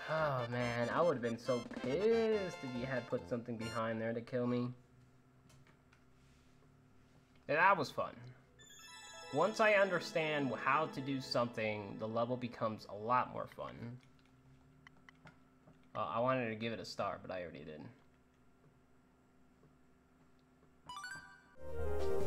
Oh man, I would have been so pissed if you had put something behind there to kill me. That was fun. Once I understand how to do something, the level becomes a lot more fun. I wanted to give it a star, but I already did.